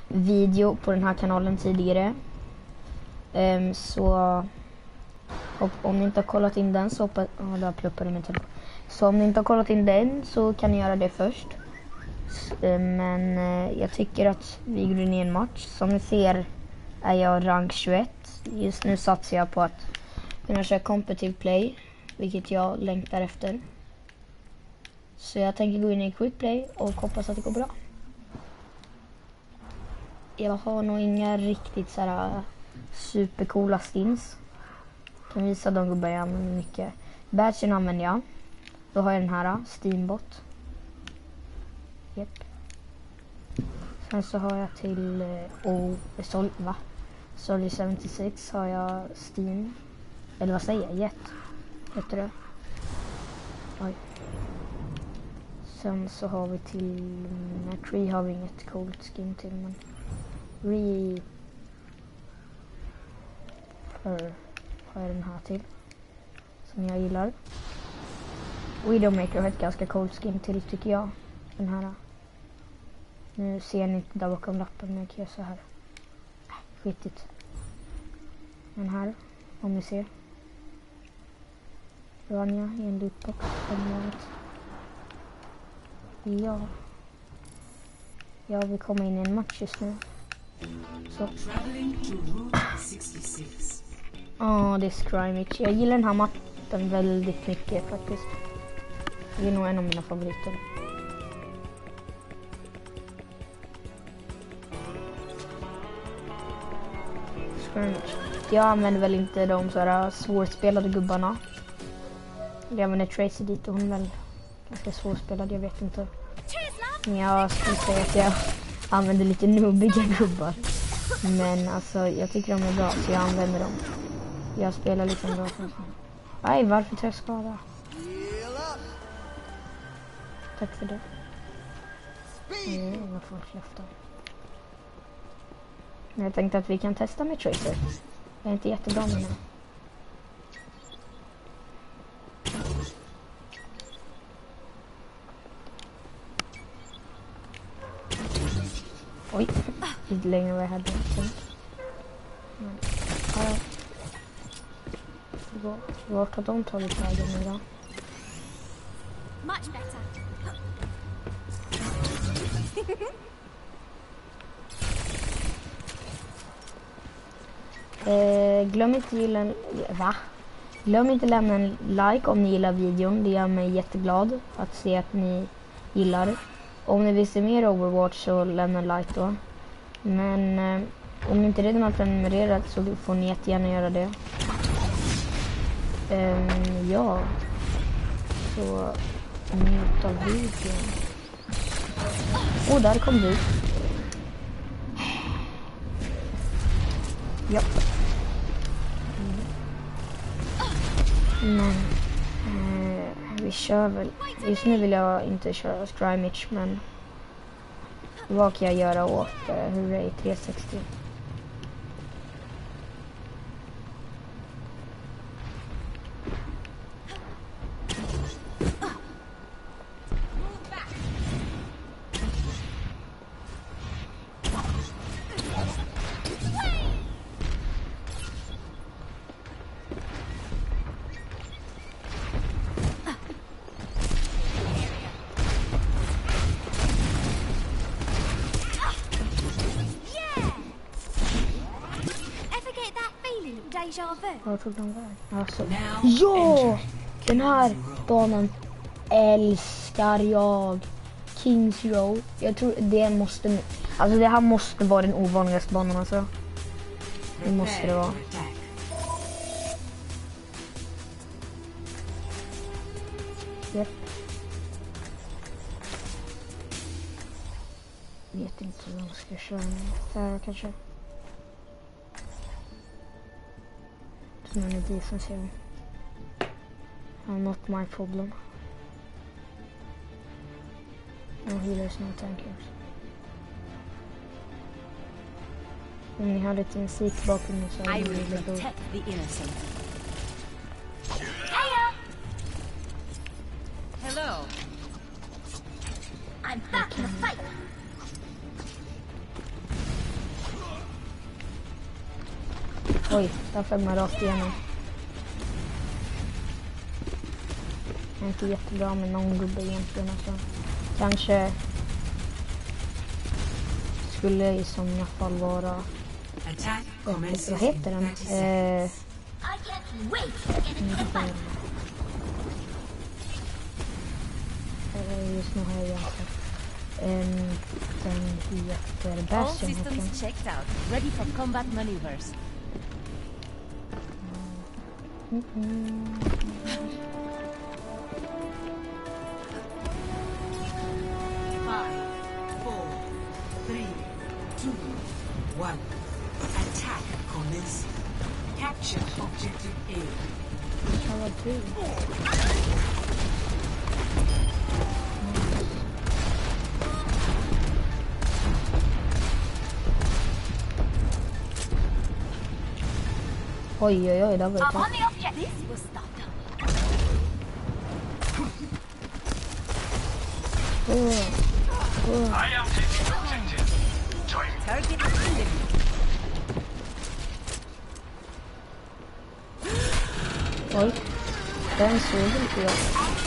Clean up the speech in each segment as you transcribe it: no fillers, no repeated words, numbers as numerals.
video på den här kanalen tidigare. Så om ni inte har kollat in den så hoppas... där pluppade min telefon. Så om ni inte har kollat in den så kan ni göra det först. Men jag tycker att vi går in i en match. Som ni ser är jag rank 21. Just nu satsar jag på att kunna köra competitive play, vilket jag längtar efter. Så jag tänker gå in i quick play och hoppas att det går bra. Jag har nog inga riktigt så här supercoola skins. Kan visa de gubbar jag använder mycket. Badgen använder jag. Då har jag den här Steambot. Japp. Sen så har jag till Solly 76 har jag Steam. Eller vad säger jag? Jet. Heter det. Oj. Sen så har vi till Tree har vi inget coolt skin till, men har jag den här till som jag gillar. Widowmaker har ett ganska coolt skin till tycker jag. Den här. Nu ser ni inte där bakom lappen, men jag kan göra så här. Skitigt. Den här, om ni ser. Rania i en lootbox. Ja. Jag vill komma in i en match just nu. Så. Det är Scrimmage. Jag gillar den här mappen väldigt mycket faktiskt. Det är nog en av mina favoriter. Scrimmage. Jag använder väl inte de så här svårspelade gubbarna. Jag använder Tracy dit och hon är väl ganska svårspelad, jag vet inte. Men jag skulle säga att jag använder lite noobiga gubbar. Men alltså, jag tycker de är bra så jag använder dem. Jag spelar liksom bra. Nej, varför tar jag skada? Tack för det. Jag får kläfta. Men jag tänkte att vi kan testa med Tracer. Jag är inte jättebra med det. Oj, lite längre vad jag hade tänkt. Vart har de tagit vägen idag? Much better. Glöm inte lämna en like om ni gillar videon. Det gör mig jätteglad att se att ni gillar. Om ni vill se mer Overwatch så lämna en like då. Men om ni inte redan har prenumererat så får ni jättegärna göra det. Ja. Så njut av videon. Där kom du. Ja. Men vi kör väl. Just nu vill jag inte köra Scrimmage, men vad kan jag göra åt Hurray 360? Var tog de väg? Alltså. Ja! Den här banan älskar jag. Kings Row. Jag tror det måste... Alltså det här måste vara den ovanligaste banan alltså. Det måste det vara. Japp. Vet inte hur jag ska köra. Där kanske. None of these here. Not my problem. No healers, no tankers. Om ni hade ett insik bakom mig så hade ni velat gå. Hello. I'm back in the fight. Oj, där föll man rakt igenom. Det är inte jättebra med någon gubbe egentligen. Alltså. Kanske skulle i sådana fall vara... vad heter den? Just nu har jag inte. Den heter Bastion. All systems checked out. Ready for combat maneuvers. One. Attack commence. Capture objective A. Oj, oj, oj, där var det klart. I am taking objective. Join me. Target enemy. Oj, den såg inte jag.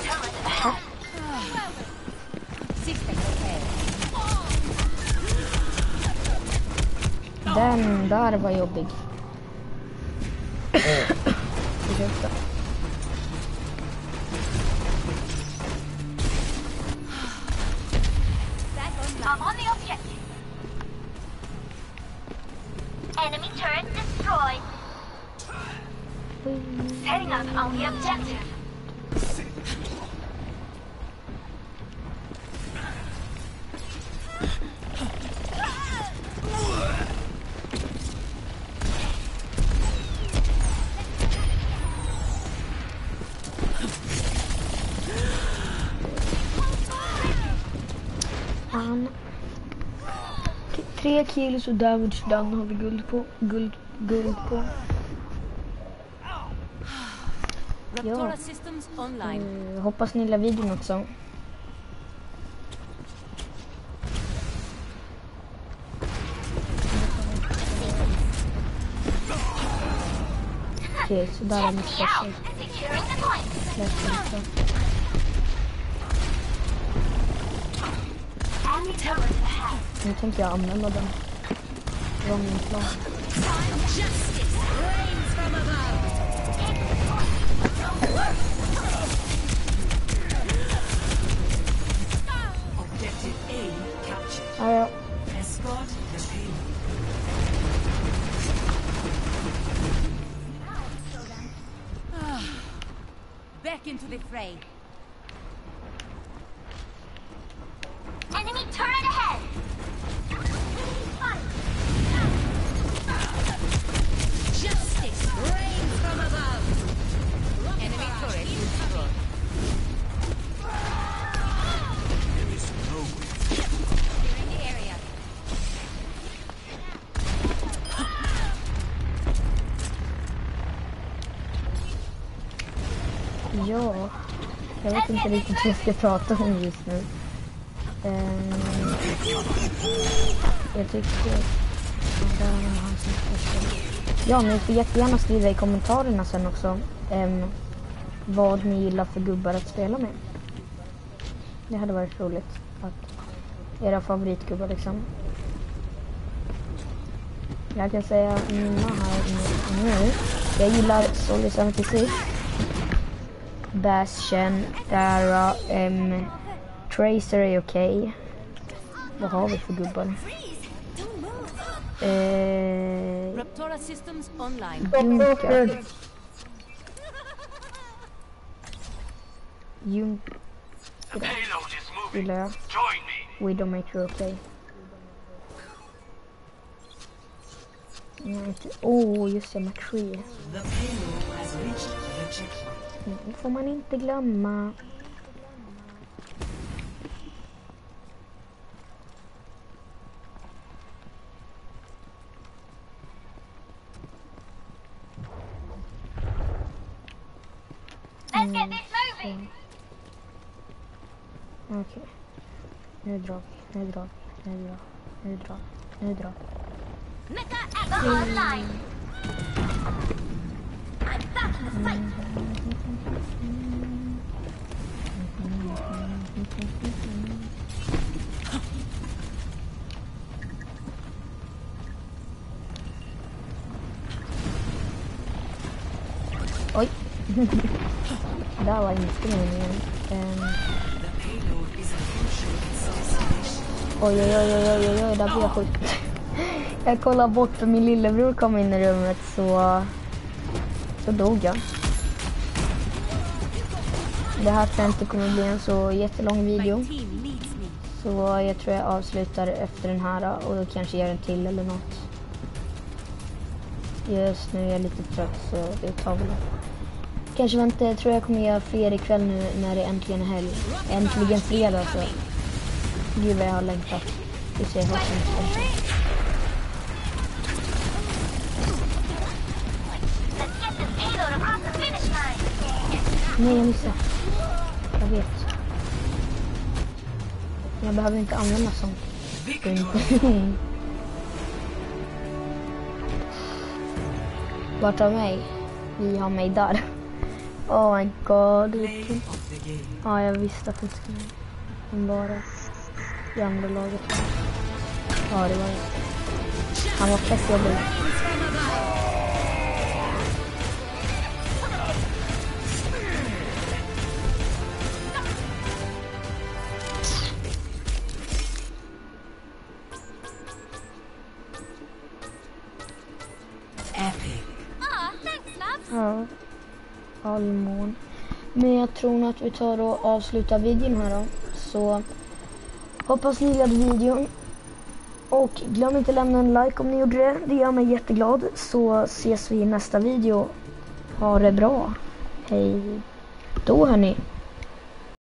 System repair. Den där var jobbig. Ursäkta. I'm on the objective. Enemy turret destroyed. Setting up on the objective. Fan. 3 kilos och damage done har vi guld på. Guld på. Raptora systems online. Hoppas ni gillar videon också. Okej, så där är mitt special. Securing the point. Enemy turret ahead. Nu tänker jag använda den. Det var min plan. Justice reigns from above. Objective A captured. Ja, ja. Escort the payload. Back into the fray. Enemy turret ahead. Justice reigns from above. Enemy turret destroyed. Clearing the area. Ja, jag vet inte riktigt vad jag ska prata om just nu. Jag tycker... Ja, ni får jättegärna skriva i kommentarerna sen också vad ni gillar för gubbar att spela med. Det hade varit roligt. Att era favoritgubbar liksom. Jag kan säga mina här nu. Jag gillar Soldier 76. Bastion, Dara, Tracer är okej. Vad har vi för gubbar? Raptora systems online. Junker. Junker The payload is moving. gillar jag. Join me. Widowmaker okej. Åh, just det, McCree. The payload has reached the checkpoint. Det får man inte glömma. Let's get this moving. Okej. Nu drar vi. Mecha action online. I'm back in the fight. Oj. Där var inte meningen. Oj, där blir jag sjuk. Jag kollar bort för min lillebror kom in i rummet så dog jag. Det här tror jag inte kommer bli en så jättelång video. Så jag tror jag avslutar efter den här och då kanske gör en till eller något. Just nu är jag lite trött så det tar väl. Kanske inte, jag tror jag kommer göra fler ikväll nu när det äntligen är helg. Äntligen fredag så. Gud vad jag har längtat. Vi ser vad som händer. Nej, jag missade. Jag vet. Jag behöver inte använda sånt. Vart av mig? Vi har mig där. Oh my god. Ja, jag visste att det skulle vara i andra laget. Ja, det var det. Han var fett jobbig. Ja, allmån. Men jag tror nog att vi tar och avslutar videon här då. Så hoppas ni gillade videon. Och glöm inte lämna en like om ni gjorde det. Det gör mig jätteglad. Så ses vi i nästa video. Ha det bra. Hej då hörni.